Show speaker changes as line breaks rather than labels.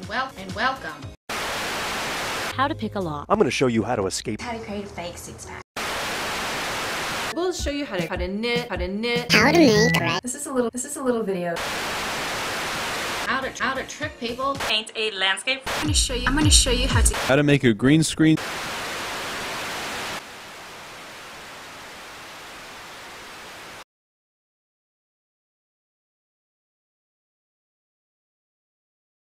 welcome.
How to pick a lock.
I'm going to show you how to escape.
How to create a fake six-pack.
We'll show you how to knit.
How to make red.
This is a little video.
How to trick people.
Paint a landscape.
I'm gonna show you how to
How to make a green screen.